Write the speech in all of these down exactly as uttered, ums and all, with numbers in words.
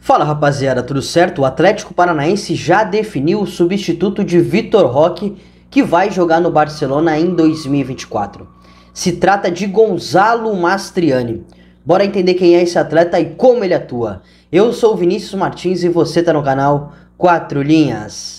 Fala rapaziada, tudo certo? O Atlético Paranaense já definiu o substituto de Vitor Roque, que vai jogar no Barcelona em dois mil e vinte e quatro. Se trata de Gonzalo Mastriani. Bora entender quem é esse atleta e como ele atua. Eu sou o Vinícius Martins e você tá no canal Quatro Linhas.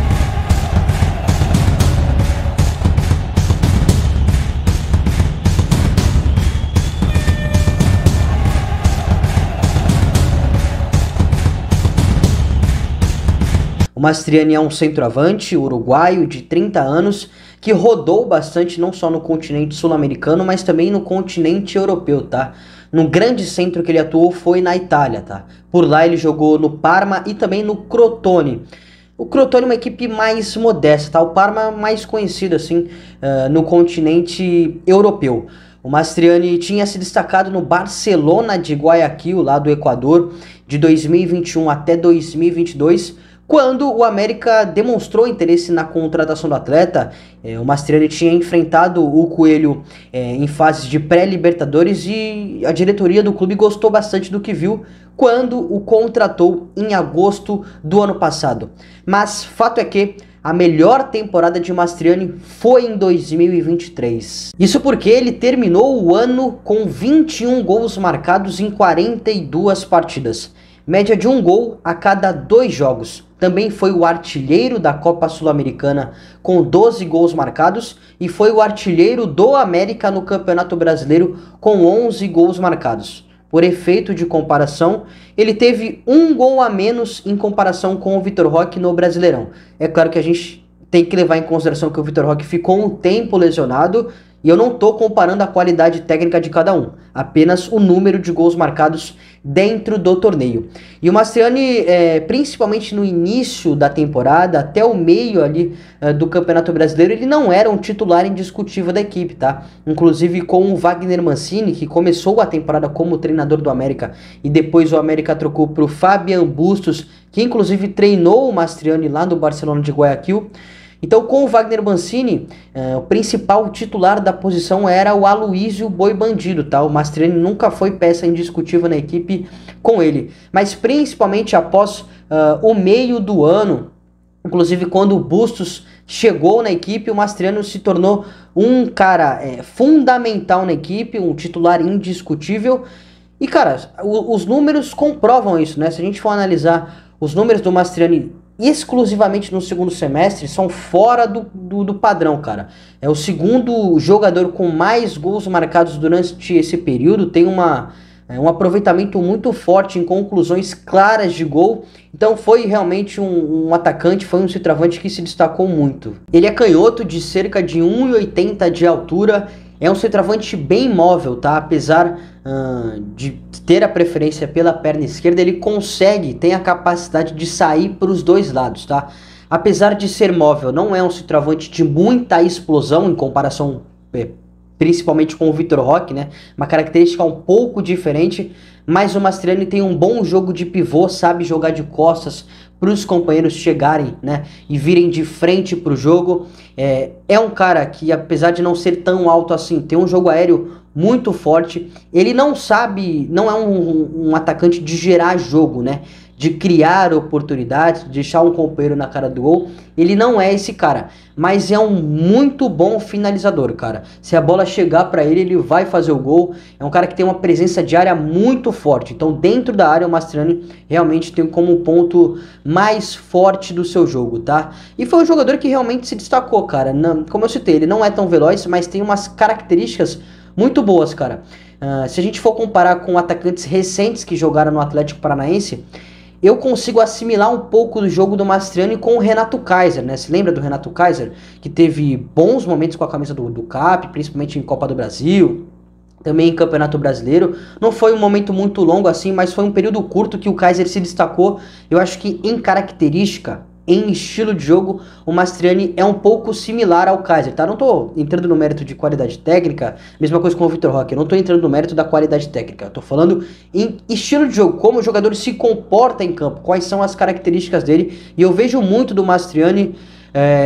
O Mastriani é um centroavante uruguaio de trinta anos que rodou bastante não só no continente sul-americano, mas também no continente europeu, tá? No grande centro que ele atuou foi na Itália, tá? Por lá ele jogou no Parma e também no Crotone. O Crotone é uma equipe mais modesta, tá? O Parma mais conhecido, assim, uh, no continente europeu. O Mastriani tinha se destacado no Barcelona de Guayaquil, lá do Equador, de dois mil e vinte e um até dois mil e vinte e dois, quando o América demonstrou interesse na contratação do atleta. É, o Mastriani tinha enfrentado o Coelho é, em fases de pré-libertadores e a diretoria do clube gostou bastante do que viu quando o contratou em agosto do ano passado. Mas fato é que a melhor temporada de Mastriani foi em dois mil e vinte e três. Isso porque ele terminou o ano com vinte e um gols marcados em quarenta e duas partidas. Média de um gol a cada dois jogos. Também foi o artilheiro da Copa Sul-Americana com doze gols marcados e foi o artilheiro do América no Campeonato Brasileiro com onze gols marcados. Por efeito de comparação, ele teve um gol a menos em comparação com o Vitor Roque no Brasileirão. É claro que a gente tem que levar em consideração que o Vitor Roque ficou um tempo lesionado e eu não estou comparando a qualidade técnica de cada um, apenas o número de gols marcados dentro do torneio. E o Mastriani, é, principalmente no início da temporada, até o meio ali é, do Campeonato Brasileiro, ele não era um titular indiscutível da equipe, tá? Inclusive com o Wagner Mancini, que começou a temporada como treinador do América, e depois o América trocou para o Fabian Bustos, que inclusive treinou o Mastriani lá no Barcelona de Guayaquil. Então, com o Wagner Mancini, eh, o principal titular da posição era o Aloísio Boi Bandido, tá? O Mastriani nunca foi peça indiscutível na equipe com ele. Mas principalmente após uh, o meio do ano, inclusive quando o Bustos chegou na equipe, o Mastriani se tornou um cara é, fundamental na equipe, um titular indiscutível. E, cara, o, os números comprovam isso, né? Se a gente for analisar os números do Mastriani exclusivamente no segundo semestre, são fora do, do, do padrão, cara. É o segundo jogador com mais gols marcados durante esse período, tem uma, é, um aproveitamento muito forte em conclusões claras de gol. Então foi realmente um, um atacante, foi um centroavante que se destacou muito. Ele é canhoto de cerca de um e oitenta de altura, é um centroavante bem móvel, tá? Apesar uh, de ter a preferência pela perna esquerda, ele consegue, tem a capacidade de sair para os dois lados, tá? Apesar de ser móvel, não é um centroavante de muita explosão em comparação, é, principalmente com o Vitor Roque, né? Uma característica um pouco diferente, mas o Mastriani tem um bom jogo de pivô, sabe jogar de costas para os companheiros chegarem, né, e virem de frente para o jogo. É, é um cara que, apesar de não ser tão alto assim, tem um jogo aéreo muito forte. Ele não sabe, não é um, um atacante de gerar jogo, né, de criar oportunidades, de deixar um companheiro na cara do gol. Ele não é esse cara, mas é um muito bom finalizador, cara. Se a bola chegar para ele, ele vai fazer o gol. É um cara que tem uma presença de área muito forte. Então, dentro da área, o Mastriani realmente tem como ponto mais forte do seu jogo, tá? E foi um jogador que realmente se destacou, cara. Não, como eu citei, ele não é tão veloz, mas tem umas características muito boas, cara. Uh, se a gente for comparar com atacantes recentes que jogaram no Atlético Paranaense, eu consigo assimilar um pouco do jogo do Mastriani com o Renato Kaiser, né? Se lembra do Renato Kaiser? Que teve bons momentos com a camisa do, do C A P, principalmente em Copa do Brasil, também em Campeonato Brasileiro. Não foi um momento muito longo assim, mas foi um período curto que o Kaiser se destacou. Eu acho que em característica, em estilo de jogo, o Mastriani é um pouco similar ao Kaiser, tá? Não tô entrando no mérito de qualidade técnica, mesma coisa com o Vitor Roque, eu não tô entrando no mérito da qualidade técnica, eu tô falando em estilo de jogo, como o jogador se comporta em campo, quais são as características dele, e eu vejo muito do Mastriani é,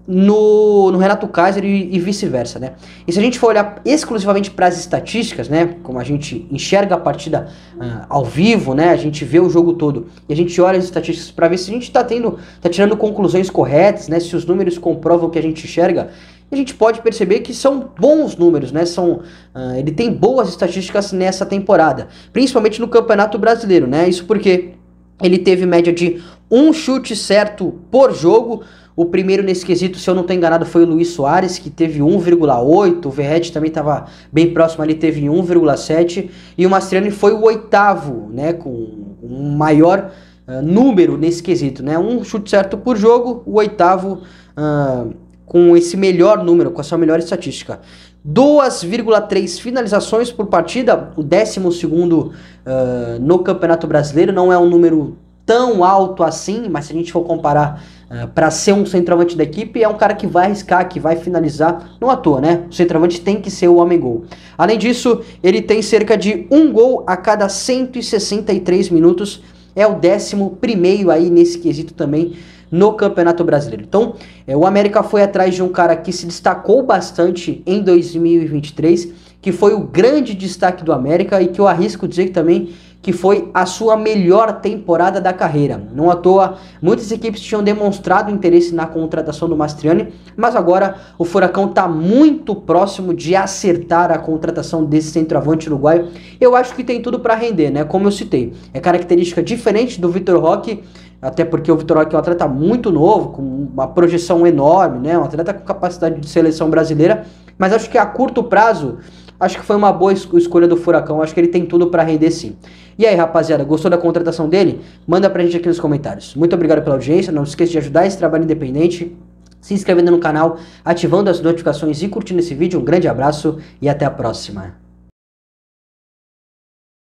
no, no Renato Kaiser e, e vice-versa, né? E se a gente for olhar exclusivamente para as estatísticas, né, como a gente enxerga a partida uh, ao vivo, né, a gente vê o jogo todo e a gente olha as estatísticas para ver se a gente está tendo, tá tirando conclusões corretas, né, se os números comprovam o que a gente enxerga, a gente pode perceber que são bons números, né? São, uh, ele tem boas estatísticas nessa temporada, principalmente no Campeonato Brasileiro, né? Isso porque ele teve média de um chute certo por jogo. O primeiro nesse quesito, se eu não estou enganado, foi o Luis Soares, que teve um vírgula oito, o Verratti também estava bem próximo ali, teve um vírgula sete, e o Mastroeni foi o oitavo, né, com um maior uh, número nesse quesito, né? Um chute certo por jogo, o oitavo uh, com esse melhor número, com a sua melhor estatística. duas vírgula três finalizações por partida, o décimo segundo uh, no Campeonato Brasileiro. Não é um número tão alto assim, mas se a gente for comparar uh, para ser um centroavante da equipe, é um cara que vai arriscar, que vai finalizar, não à toa, né? O centroavante tem que ser o homem-gol. Além disso, ele tem cerca de um gol a cada cento e sessenta e três minutos, é o décimo primeiro aí nesse quesito também no Campeonato Brasileiro. Então, é, o América foi atrás de um cara que se destacou bastante em dois mil e vinte e três, que foi o grande destaque do América e que eu arrisco dizer que também que foi a sua melhor temporada da carreira. Não à toa, muitas equipes tinham demonstrado interesse na contratação do Mastroeni, mas agora o Furacão está muito próximo de acertar a contratação desse centroavante uruguaio. Eu acho que tem tudo para render, né? Como eu citei, é característica diferente do Vitor Roque, até porque o Vitor Roque é um atleta muito novo, com uma projeção enorme, né? Um atleta com capacidade de seleção brasileira, mas acho que a curto prazo, acho que foi uma boa escolha do Furacão, acho que ele tem tudo para render sim. E aí, rapaziada, gostou da contratação dele? Manda pra gente aqui nos comentários. Muito obrigado pela audiência, não se esqueça de ajudar esse trabalho independente, se inscrevendo no canal, ativando as notificações e curtindo esse vídeo. Um grande abraço e até a próxima.